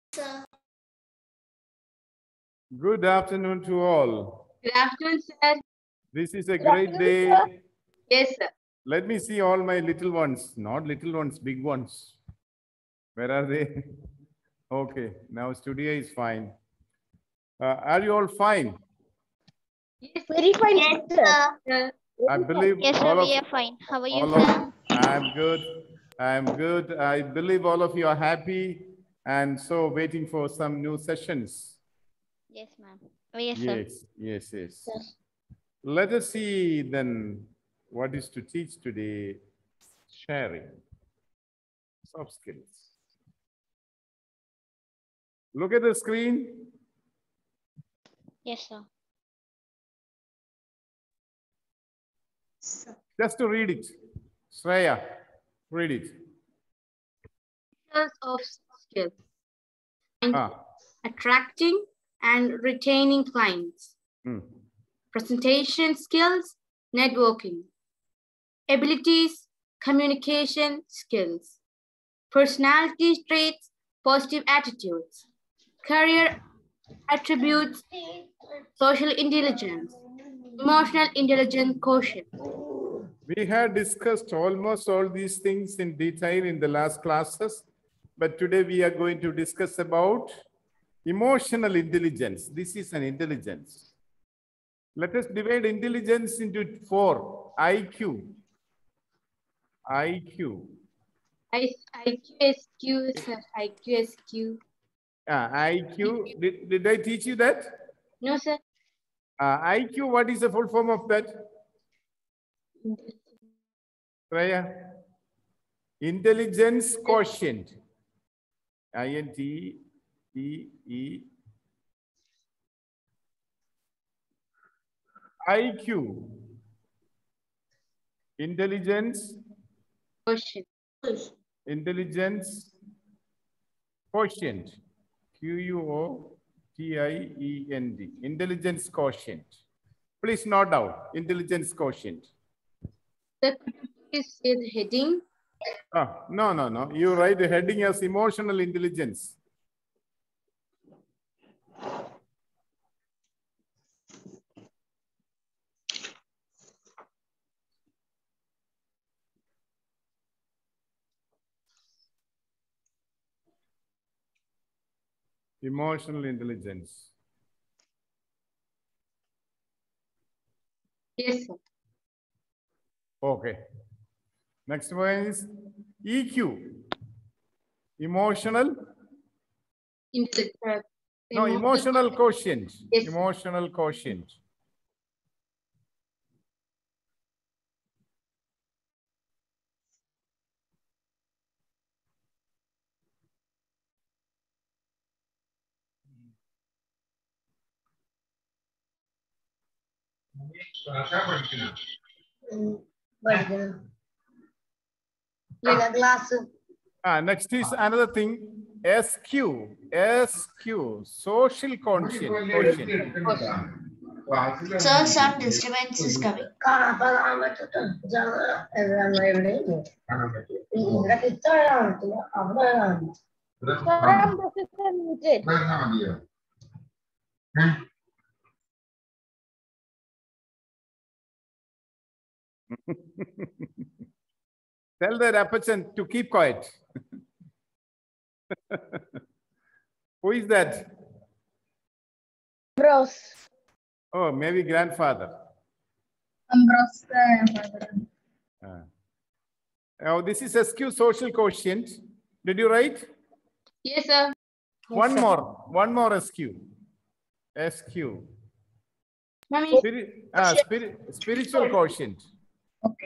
Sir. Good afternoon to all. Good afternoon, sir. This is a great day. Yes, sir. Let me see all my little ones, not little ones, big ones. Where are they? Okay, now studio is fine. Are you all fine? Yes, Very fine, Yes, sir. sir. I believe Yes, sir, all of we are fine. How are you, all sir? of I'm good. I'm good. I believe all of you are happy and so waiting for some new sessions. Yes, ma'am. Oh, yes, sir. Yes. Let us see then what is to teach today. Sharing soft skills. Look at the screen. Yes, sir. Just to read it. Shreya, read it. Features of skills. Ah. Attracting and retaining clients. Hmm. Presentation skills, networking. Abilities, communication skills. Personality traits, positive attitudes. Career attributes, social intelligence. Emotional intelligence quotient. We had discussed almost all these things in detail in the last classes, but today we are going to discuss about emotional intelligence. This is an intelligence. Let us divide intelligence into 4. IQ. IQSQ, sir. IQSQ. IQ. Did I teach you that? No, sir. IQ, what is the full form of that? Raya? Intelligence quotient. INTEE. IQ. Intelligence. Quotient. Intelligence quotient. QUOTIENT. Intelligence quotient. Please note down. Intelligence quotient. Sir, could you please say the heading? No. You write the heading as emotional intelligence. Emotional intelligence. Yes, sir. Okay. Next one is EQ. Emotional? No, emotional quotient. Yes. Emotional quotient. Glass. Next is another thing. SQ. Social quotient. Sir, some disturbance is coming. Tell the Rapachen to keep quiet. Who is that? Ambrose. Oh, maybe grandfather. Ambrose, grandfather. Oh, this is SQ social quotient. Did you write? Yes, sir. One more SQ. Mommy. Spiritual quotient. Okay.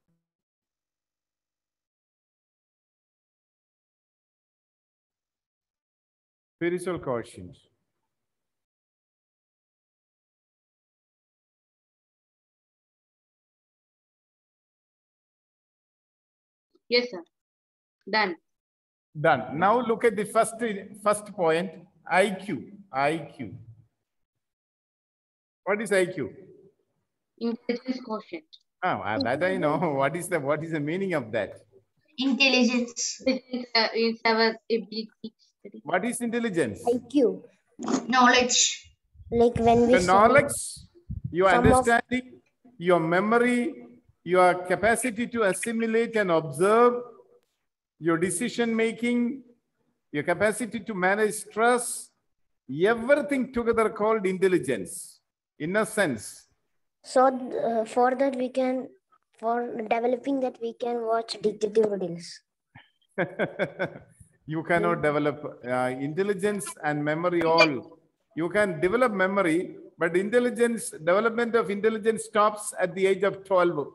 Spiritual quotient. Yes, sir. Done. Done. Now look at the first point, IQ. What is IQ? Intelligence quotient. That I know. What is the meaning of that? Intelligence. It's our ability What is intelligence? IQ. Knowledge. Like when we The say knowledge, your Some of- understanding, your memory, your capacity to assimilate and observe, your decision making, your capacity to manage stress, everything together called intelligence, in a sense. so for that we can, for developing that we can watch detective riddles. You cannot develop intelligence and memory all. You can develop memory, but intelligence, development of intelligence stops at the age of 12.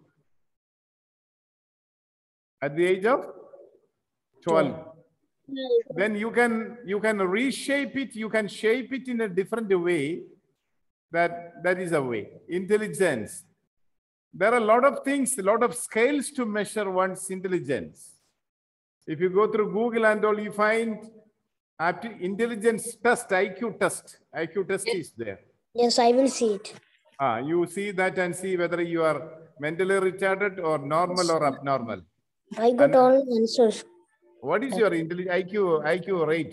At the age of 12. Then you can reshape it, you can shape it in a different way. That is a way. Intelligence. There are a lot of things, a lot of scales to measure one's intelligence. If you go through Google and all, you find intelligence test, IQ test. IQ test is there. Yes, I will see it. You see that and see whether you are mentally retarded or normal or abnormal. I got all answers. What is your IQ rate?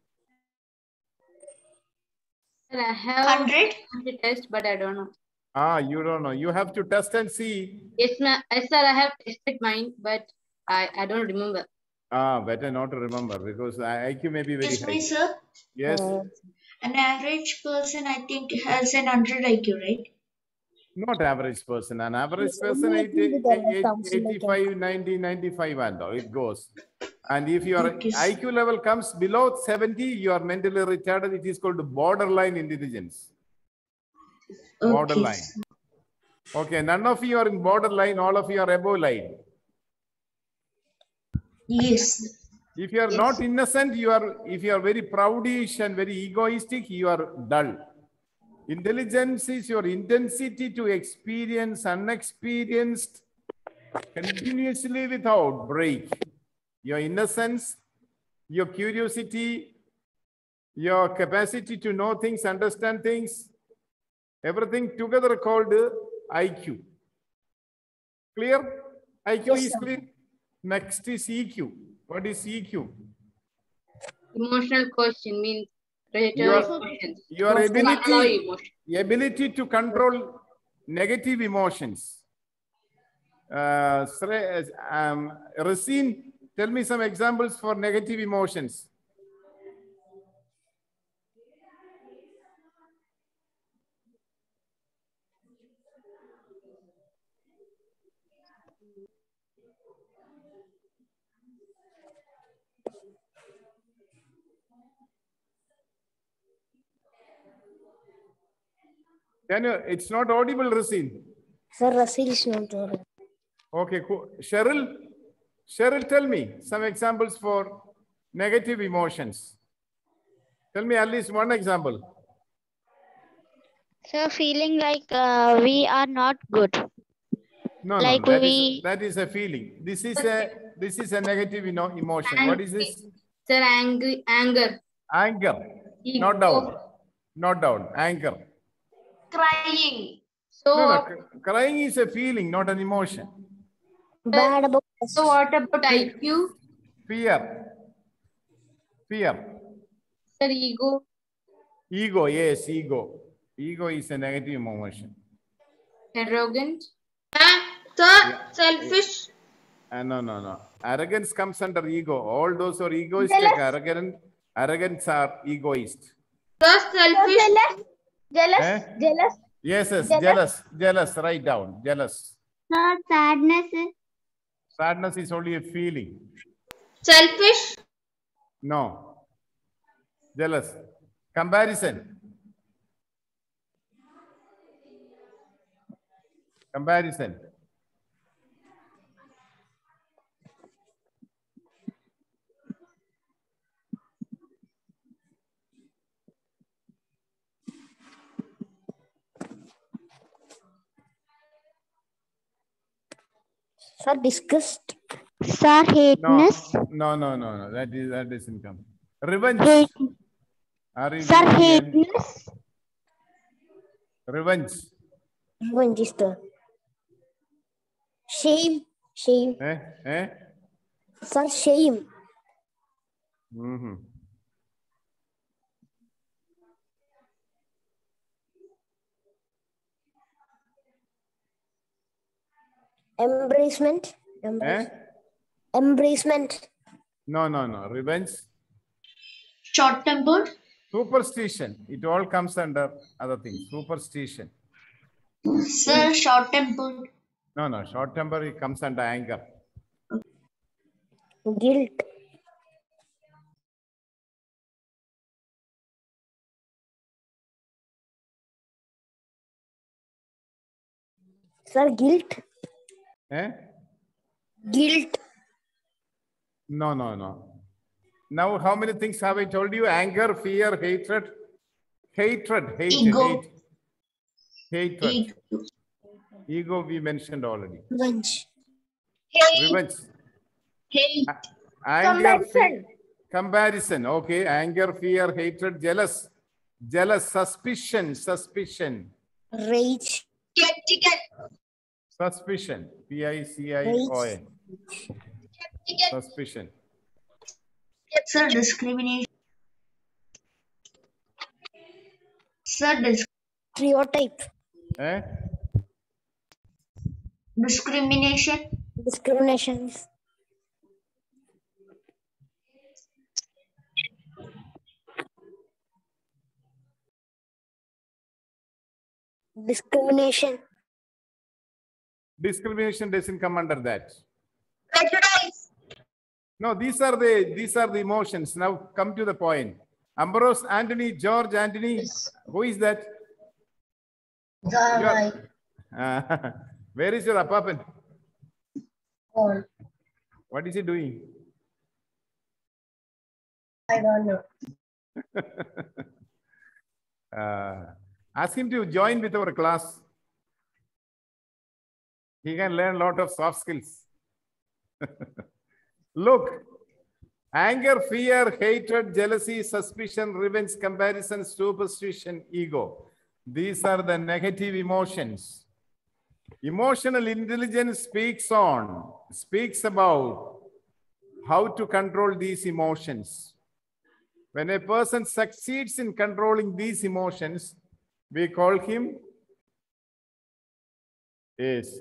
Sir, I have 100. the test, but I don't know. You don't know. You have to test and see. Yes, ma'am. Yes, sir, I have tested mine, but I don't remember. Better not to remember because IQ may be very Excuse high. me, sir. Yes. An average person, I think, has an 100 IQ, right? Not average person. An average person, only think that there comes in the 85, 90, 95 and all. It goes. And if your Okay. IQ level comes below 70, you are mentally retarded. It is called borderline intelligence. Borderline. Okay, none of you are in borderline. All of you are above line. Yes. If you are not innocent, if you are very proudish and very egoistic, you are dull. Intelligence is your intensity to experience unexperienced continuously without break. Your innocence, your curiosity, your capacity to know things, understand things, everything together called IQ. Clear? IQ Yes, is sir. clear. Next is EQ. What is EQ? Emotional question means Your- emotions. Your Control ability, emotion. ability to control negative emotions. Racine, tell me some examples for negative emotions. It's not audible, Racine. Sir, Rasil is not there. Okay, cool. Cheryl, tell me some examples for negative emotions. Tell me at least one example. So feeling like we are not good. No, Like no, that is a feeling. This is a negative emotion. What is this? Sir, anger. Anger. Ego. Not down. Not down. Anger. Crying. So, No, crying is a feeling, not an emotion. Bad about so what about IQ? Fear. Sir, ego. Ego, yes, ego. Ego is a negative emotion. Arrogant. Sir, selfish. No. Arrogance comes under ego. All those who are egoistic, arrogants are egoist. Sir, selfish. Eh? Yes, jealous, write down, jealous. Sir, sadness. Sadness is only a feeling. Selfish. No. Jealous. Comparison. Sir, disgust. Sir, hateness. No. That doesn't come. Revenge. Hate. Sir, R-E-V-E-N. hateness. Revenge. Revenge is the shame. Shame. Eh? Sir, shame. Embracement. Eh? Embracement. No, no, no. Revenge. Short-tempered. Superstition. It all comes under other things. Superstition. Sir, short-tempered. No, no. Short temper, it comes under anger. Guilt. Sir, guilt. Eh? Guilt. No, no, no. Now, how many things have I told you? Anger, fear, hatred. Hatred, hate, Ego. hate. Hatred. Ego. Ego, we mentioned already. Revenge. Revenge. Hate. Anger, fear, comparison. Okay. Anger, fear, hatred, jealous. Jealous, suspicion, suspicion. Rage. Suspicion. P-I-C-I-O-N. Suspicion. Sir, discrimination. Sir, Stereotype. Eh? discrimination. Discrimination. Discrimination. Discrimination doesn't come under that. Prejudice. No, these are the emotions. Now come to the point. Ambrose Anthony, George Anthony. Who is that? Where is your apartment? What is he doing? I don't know. Ask him to join with our class. He can learn a lot of soft skills. Look, anger, fear, hatred, jealousy, suspicion, revenge, comparison, superstition, ego. These are the negative emotions. Emotional intelligence speaks about how to control these emotions. When a person succeeds in controlling these emotions, we call him yes.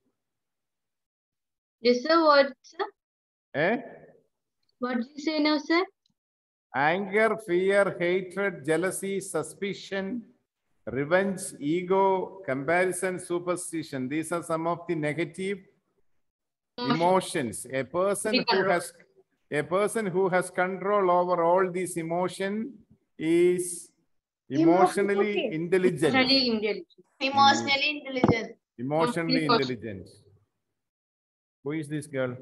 Yes, sir. What, sir? Eh? What did you say now, sir? Anger, fear, hatred, jealousy, suspicion, revenge, ego, comparison, superstition. These are some of the negative emotions. A person who has control over all these emotions is emotionally intelligent. Emotionally intelligent. Emotionally intelligent. Who is this girl?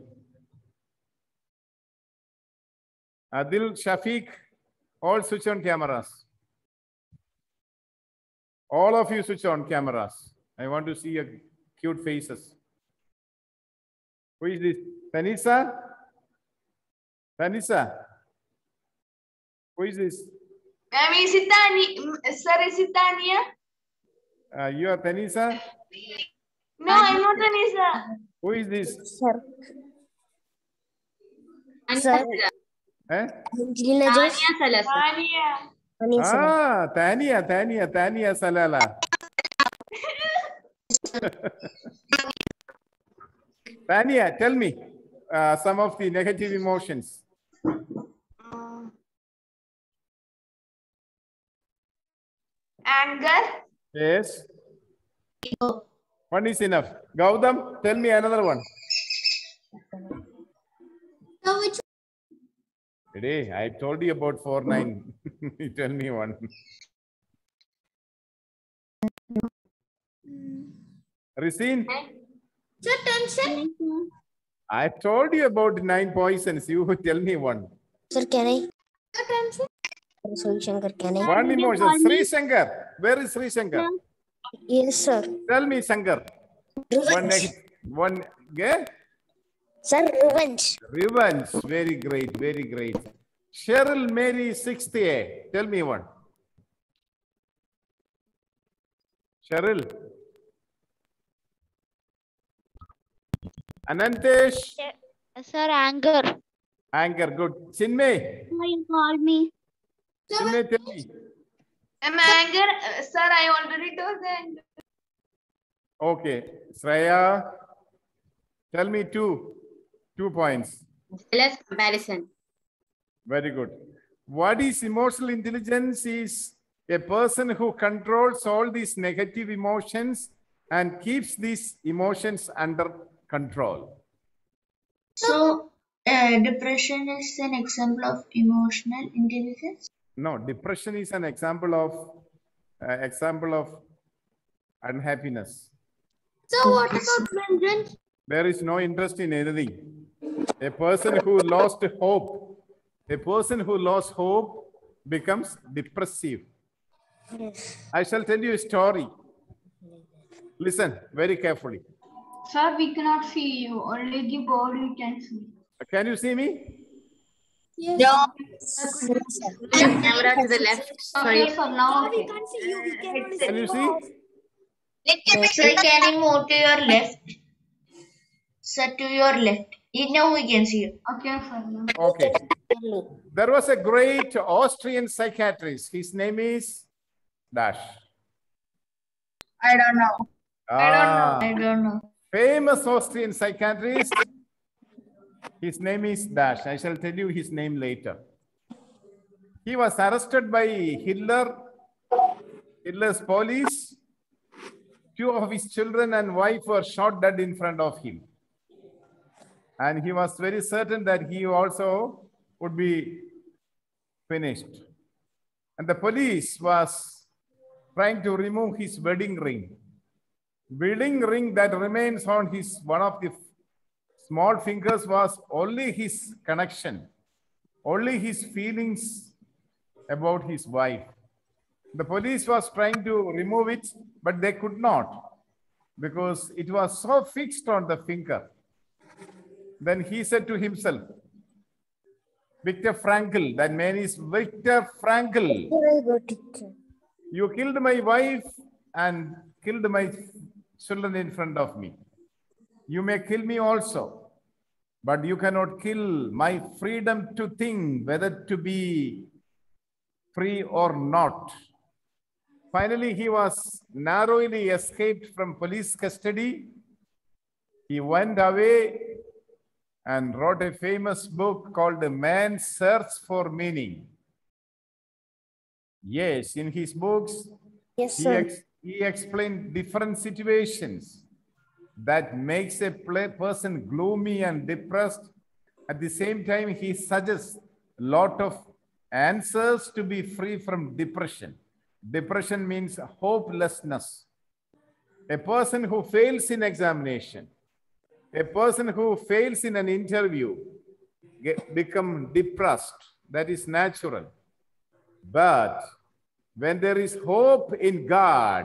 Adil, Shafiq, all switch on cameras. All of you switch on cameras. I want to see your cute faces. Who is this? Tanisa? Tanisa? Who is this? Ma'am, is it sir, is it Tania? You are Tanisa? No, I'm not Tanisa. Who is this? Sir. Sir. Eh? Angelina Josh. Tania Salazar. Tania. Tania Salala. Tania, tell me some of the negative emotions. Anger. Yes. One is enough. Gautam, tell me another one. Today, I told you about 4-9. You tell me one. Racine? Tension. I told you about 9 poisons. You tell me one. Sir, can I? Sorry, Shankar, can I? One emotion. Sri Shankar. Where is Sri Shankar? Yes, sir. Tell me, Shankar. Revenge. One. Yeah? Sir, revenge. Revenge. Very great. Very great. Cheryl Mary 6th A. Tell me one. Cheryl. Anantesh. Sir, anger. Anger. Good. Chinmay. You call me. Chinmay, tell me. Anger. Sir, I already told that. Okay. Shraya. Tell me two points. Jealous comparison. Very good. What is emotional intelligence? Is a person who controls all these negative emotions and keeps these emotions under control. So, depression is an example of emotional intelligence. No, depression is an example of unhappiness. So what about vengeance? There is no interest in anything. A person who lost hope becomes depressive. Yes. I shall tell you a story. Listen very carefully. Sir, we cannot see you. Only the board we can see. Can you see me? No. Camera to the left. Sorry. Okay, sir. Now okay. Can you see? Sir, can you move to your left? Sir, to your left. Now we can see you. Okay, sir. Now. Okay. There was a great Austrian psychiatrist. His name is Dash. I don't know. I don't know. Famous Austrian psychiatrist. His name is Dash. I shall tell you his name later. He was arrested by Hitler's police. 2 of his children and wife were shot dead in front of him. And he was very certain that he also would be finished. And the police was trying to remove his wedding ring. Wedding ring that remains on his one of the small fingers was only his connection, only his feelings about his wife. The police was trying to remove it, but they could not because it was so fixed on the finger. Then he said to himself, Viktor Frankl, that man is Viktor Frankl. You killed my wife and killed my children in front of me. You may kill me also, but you cannot kill my freedom to think whether to be free or not. Finally, he was narrowly escaped from police custody. He went away and wrote a famous book called The Man's Search for Meaning. Yes, in his books, Yes, sir. he explained different situations that makes a person gloomy and depressed. At the same time, he suggests a lot of answers to be free from depression. Depression means hopelessness. A person who fails in examination, a person who fails in an interview, become depressed. That is natural. But when there is hope in God,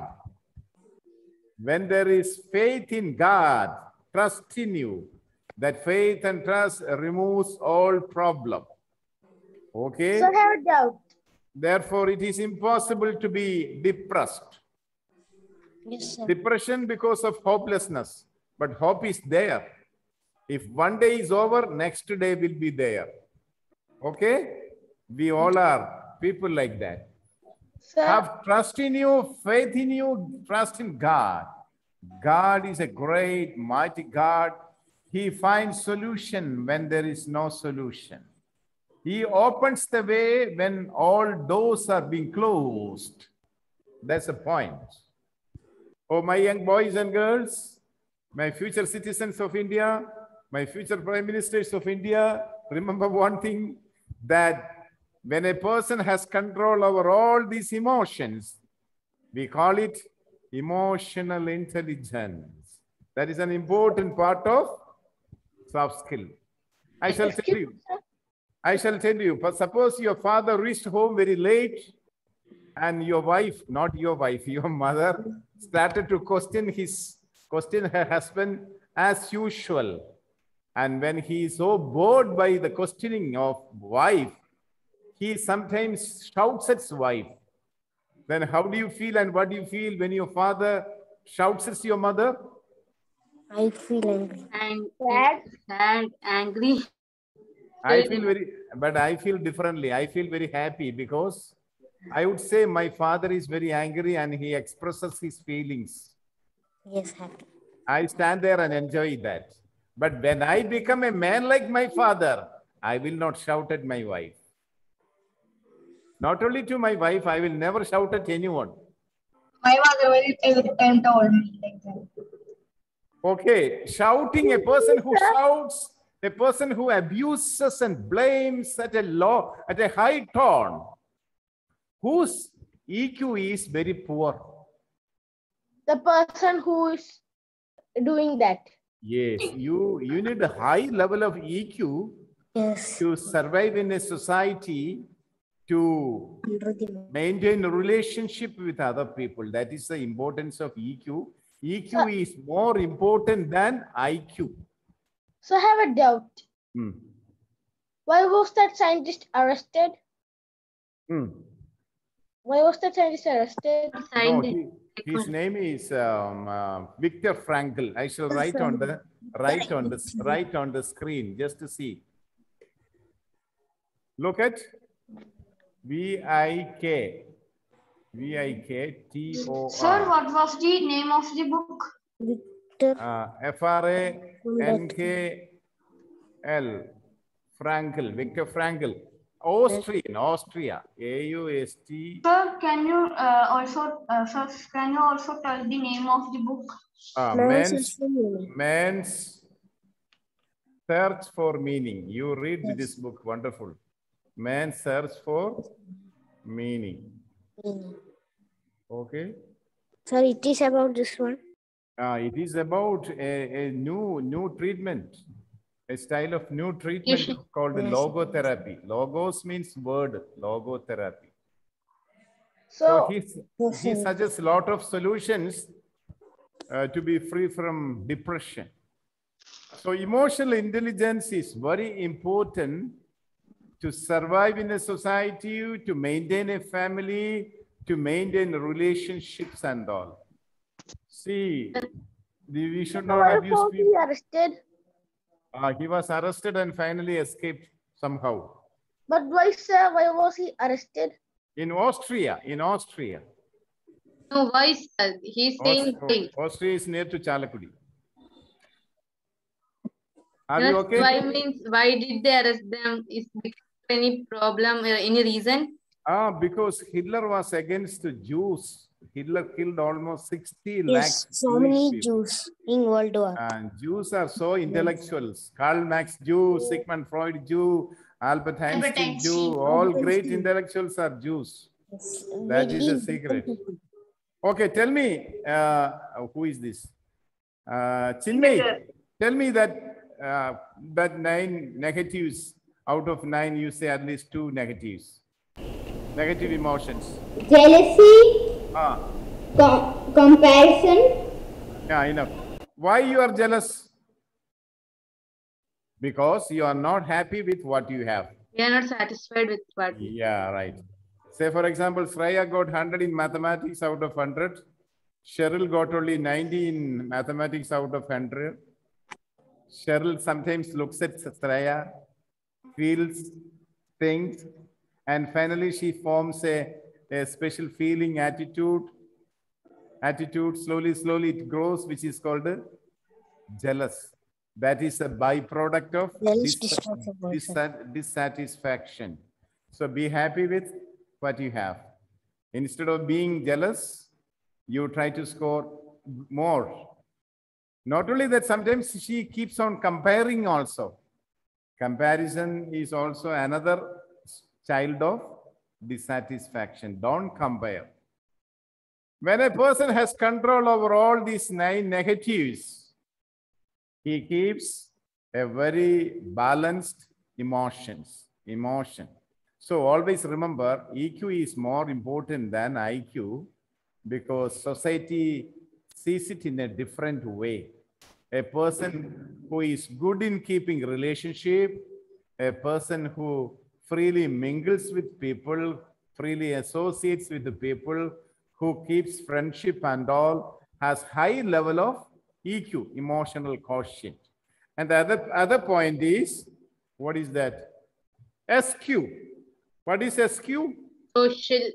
when there is faith in God, trust in you, that faith and trust removes all problem. Okay? So I have a doubt. Therefore, it is impossible to be depressed. Yes, sir. Depression because of hopelessness, but hope is there. If one day is over, next day will be there. Okay? We all are people like that. Have trust in you, faith in you, trust in God. God is a great, mighty God. He finds solution when there is no solution. He opens the way when all doors are being closed. That's the point. Oh, my young boys and girls, my future citizens of India, my future prime ministers of India, remember one thing, that when a person has control over all these emotions, we call it emotional intelligence. That is an important part of soft skill. I shall tell you, but suppose your father reached home very late and your wife, not your wife, your mother started to question her husband as usual. And when he is so bored by the questioning of wife, he sometimes shouts at his wife. Then how do you feel and what do you feel when your father shouts at your mother? I feel angry. Sad, angry. I feel differently. I feel very happy because I would say my father is very angry and he expresses his feelings. Yes, happy. I stand there and enjoy that. But when I become a man like my father, I will not shout at my wife. Not only to my wife, I will never shout at anyone. My mother will every time told me like that. Okay, shouting, a person who shouts, a person who abuses and blames at a high tone, whose EQ is very poor. The person who is doing that. Yes, you need a high level of EQ Yes. to survive in a society, to maintain a relationship with other people. That is the importance of EQ. EQ is more important than IQ. So I have a doubt. Hmm. Why was that scientist arrested? Hmm. Why was that scientist arrested? No, his name is Viktor Frankl. I shall write on the screen just to see. Look at V-I-K-T-O-R. Sir, what was the name of the book? Victor F-R-A-N-K-L. Frankl, Viktor Frankl. Austria. A-U-S-T. Sir, can you also tell the name of the book? Man's Search for Meaning. You read this book, wonderful. Man's Search for Meaning. Okay. Sir, it is about this one. It is about a new treatment, a style of new treatment called logotherapy. Logos means word, logotherapy. So he suggests a lot of solutions to be free from depression. So emotional intelligence is very important to survive in a society, to maintain a family, to maintain relationships and all. See, we should not abuse people. He arrested. He was arrested and finally escaped somehow. But why, sir? Why was he arrested? In Austria. No, why, sir? He's saying Austria is near to Chalakudi. Are you okay? Why did they arrest them? Is there any problem or any reason? Because Hitler was against the Jews. Hitler killed almost 60 lakhs. So many Jews in World War. And Jews are so intellectuals. Karl Marx Jew, Sigmund Freud Jew, Albert Einstein Jew. All great intellectuals are Jews. That is a secret. Okay, tell me, who is this? Chinmay, tell me that 9 negatives out of 9, you say at least 2 negatives. Negative emotions. Jealousy, comparison. Yeah, enough. Why you are jealous? Because you are not happy with what you have. We are not satisfied with what. Yeah, right. Say, for example, Freya got 100 in mathematics out of 100. Cheryl got only 90 in mathematics out of 100. Cheryl sometimes looks at Freya, feels, thinks, and finally she forms a special feeling attitude. Slowly it grows, which is called jealous. That is a byproduct of dissatisfaction. So be happy with what you have. Instead of being jealous, you try to score more. Not only that, sometimes she keeps on comparing also. Comparison is also another child of dissatisfaction. Don't compare. When a person has control over all these 9 negatives, he keeps a very balanced emotion. So always remember, EQ is more important than IQ because society sees it in a different way. A person who is good in keeping relationship, a person who freely mingles with people, freely associates with the people, who keeps friendship and all, has high level of EQ, emotional quotient. And the other point is, what is that? SQ. What is SQ? Social.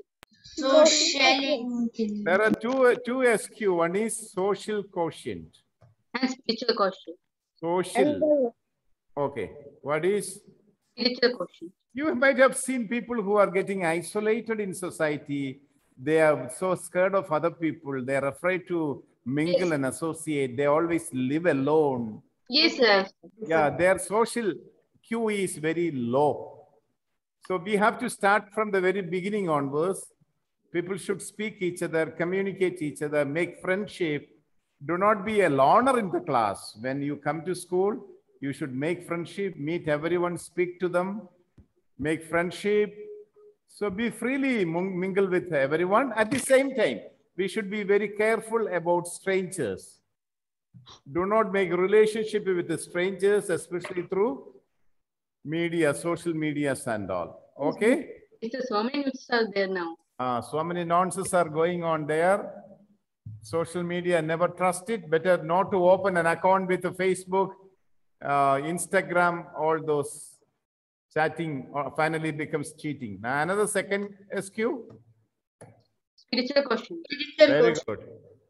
There are two SQ. One is social quotient. And spiritual quotient. Social. Okay. What is? Spiritual quotient. You might have seen people who are getting isolated in society. They are so scared of other people. They are afraid to mingle Yes. and associate. They always live alone. Yes, sir. Yeah, their social Q is very low. So we have to start from the very beginning onwards. People should speak each other, communicate each other, make friendship. Do not be a loner in the class. When you come to school, you should make friendship, meet everyone, speak to them, make friendship. So be freely mingle with everyone. At the same time, we should be very careful about strangers. Do not make relationship with the strangers, especially through media, social medias and all. Okay? It's so many news are there now. So many nonsense are going on there. Social media, never trust it. Better not to open an account with a Facebook, Instagram, all those chatting finally becomes cheating. Now another second SQ. Spiritual quotient. Very good.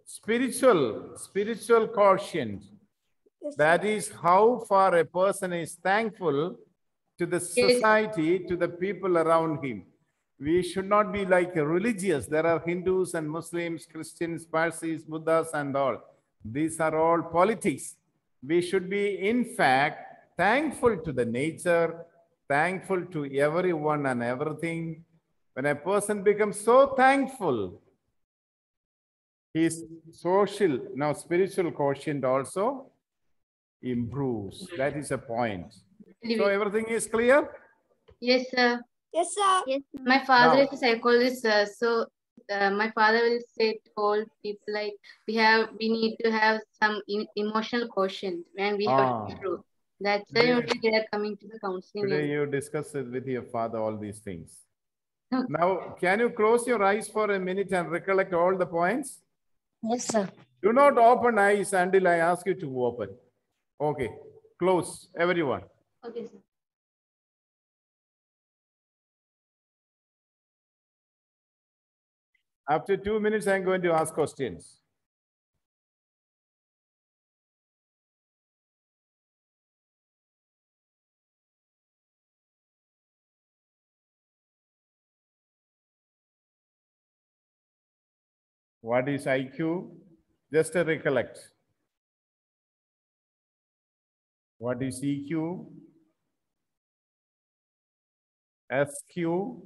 Spiritual quotient. That is how far a person is thankful to the society, to the people around him. We should not be like religious. There are Hindus and Muslims, Christians, Parsis, Buddhas and all. These are all politics. We should be, in fact, thankful to the nature, thankful to everyone and everything. When a person becomes so thankful, his social, now spiritual quotient also improves. That is a point. So everything is clear? Yes, sir. Yes, sir. Yes. My father Now- is a psychologist, sir. So my father will say to all people like we need to have some emotional quotient when we have to improve. That's why Today- only they are coming to the counseling. Today and- you discussed it with your father, all these things. Okay. Now, can you close your eyes for a minute and recollect all the points? Yes, sir. Do not open eyes until I ask you to open. Okay, close, everyone. Okay, sir. After 2 minutes, I'm going to ask questions. What is IQ? Just to recollect. What is EQ? SQ?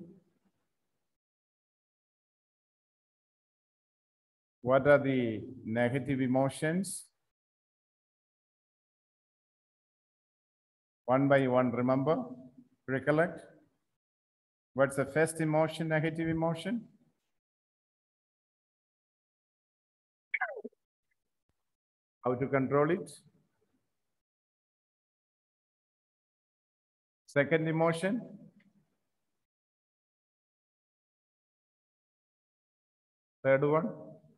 What are the negative emotions? One by one, remember, recollect. What's the first emotion, negative emotion? How to control it? Second emotion? Third one?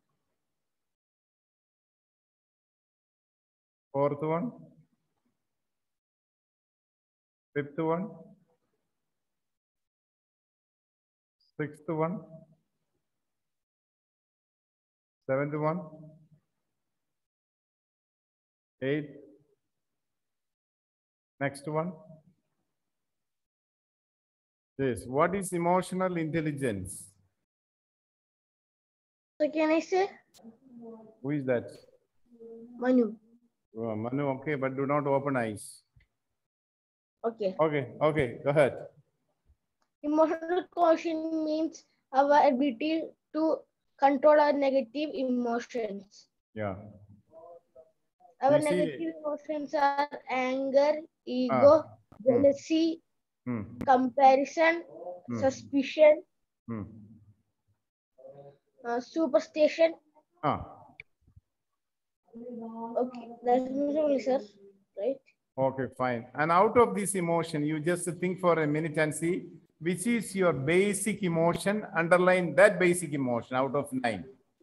Fourth one? Fifth one? Sixth one? Seventh one? Eighth? Next one? This. What is emotional intelligence? So can I say Who is that? Manu? Oh, Manu, okay, but do not open eyes. Okay. Okay, go ahead. Emotional quotient means our ability to control our negative emotions. Yeah. Our You see- negative emotions are anger, ego, jealousy, comparison, suspicion, superstition. Okay, that's only, sir. Right? Okay, fine. And out of this emotion, you just think for a minute and see which is your basic emotion. Underline that basic emotion out of 9.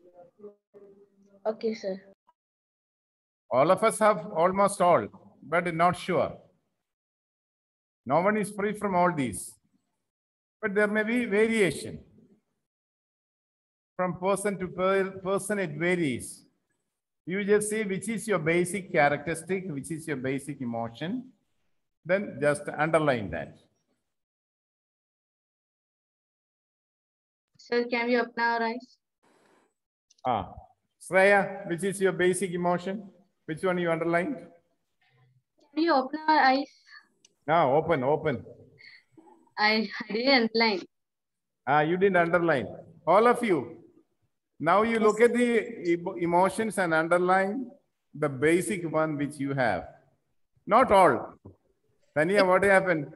Okay, sir. All of us have almost all, but not sure. No one is free from all these. But there may be variation. From person to person, it varies. You just see which is your basic characteristic, which is your basic emotion. Then just underline that. Sir, can we open our eyes? Shreya, which is your basic emotion? Which one you underlined? Can we open our eyes? No, open. I didn't underline. You didn't underline. All of you. Now you look at the emotions and underline the basic one which you have. Not all. Tanya, what happened?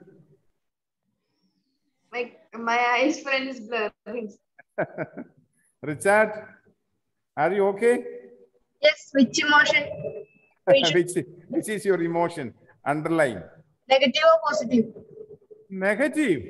My eyes friend is blurring. Richard, are you okay? Yes, which emotion? which is your emotion? Underline. Negative or positive? Negative.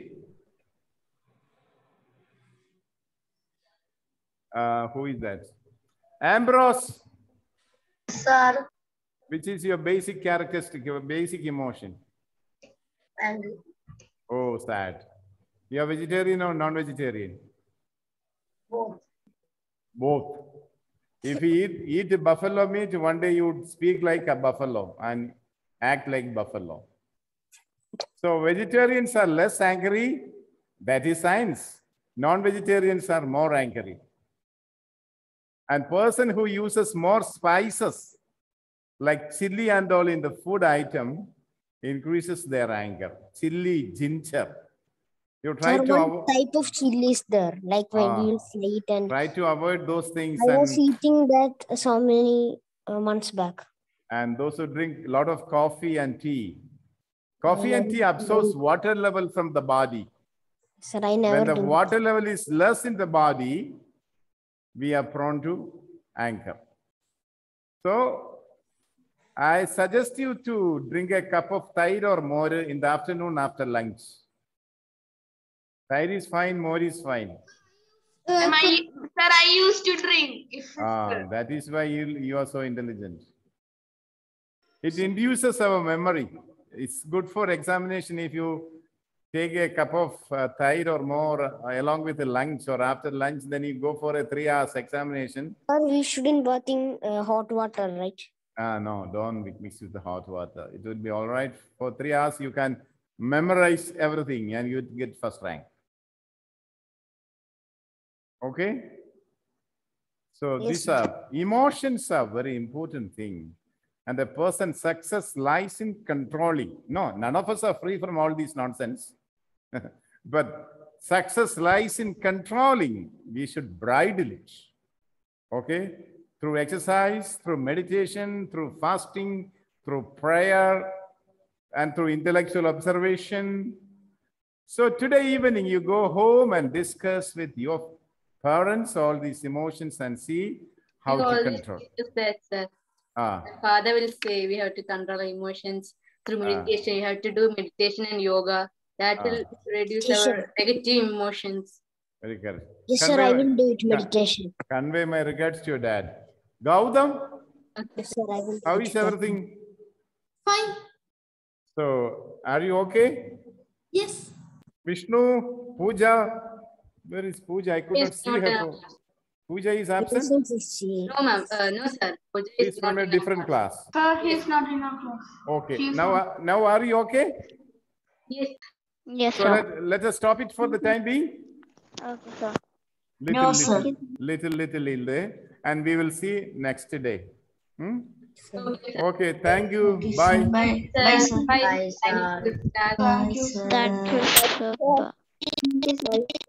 Who is that? Ambrose. Sir. Which is your basic characteristic, your basic emotion? Angry. Oh, sad. You are vegetarian or non-vegetarian? Both. Both. If you eat buffalo meat, one day you would speak like a buffalo and act like buffalo. So vegetarians are less angry. That is science. Non-vegetarians are more angry. And person who uses more spices, like chili and all in the food item, increases their anger. Chili, ginger. You try Sir, to what type of chili is there? Like when you fry it and try to avoid those things. I was eating that so many months back. And those who drink a lot of coffee and tea. Coffee and tea absorbs water level from the body. Sir, I never When the do. water level is less in the body, we are prone to anger. So I suggest you to drink a cup of tide or more in the afternoon after lunch. Tide is fine, more is fine. Sir, I used to drink. That is why you are so intelligent. It induces our memory. It's good for examination if you take a cup of tide or more along with the lunch or after lunch, then you go for a 3 hours examination. Sir, we shouldn't bath in hot water, right? No, don't mix with the hot water. It will be all right. For 3 hours, you can memorize everything and you get first rank. Okay? So Yes, these sir. are emotions are very important thing. And the person's success lies in controlling. No, none of us are free from all these nonsense. But success lies in controlling. We should bridle it. Okay? Through exercise, through meditation, through fasting, through prayer, and through intellectual observation. So today evening, you go home and discuss with your parents all these emotions and see how to control. That, sir. My father will say we have to control our emotions through meditation. You have to do meditation and yoga. That will reduce our negative emotions. Very good. Yes, sir, I will do it meditation. Convey my regards to your dad. Gautam, Yes, sir, I will. how is everything? Fine. So, are you okay? Yes. Vishnu, Pooja, where is Pooja? I could not see her. Pooja is absent? No, ma'am. No, sir. Pooja is She's from not a in different our class. Sir, he is not in our class. Okay. Now are you okay? Yes. Yes, So sir. let us stop it for the time being. Okay, sir. Little, and we will see next day. Okay, thank you. Okay, Bye. sir. Bye. Bye, sir. Bye, sir. Bye, sir. Thank you, sir.